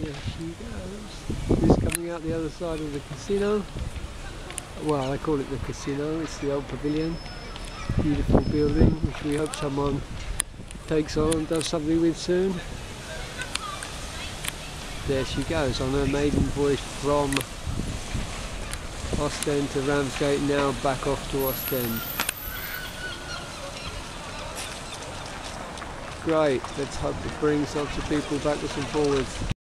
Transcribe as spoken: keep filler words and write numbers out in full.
There she goes. She's coming out the other side of the casino. Well, I call it the casino, it's the old pavilion. Beautiful building, which we hope someone takes on and does something with soon. There she goes on her maiden voyage from Ostende to Ramsgate, now back off to Ostende. Great, let's hope it brings lots of people backwards and forwards.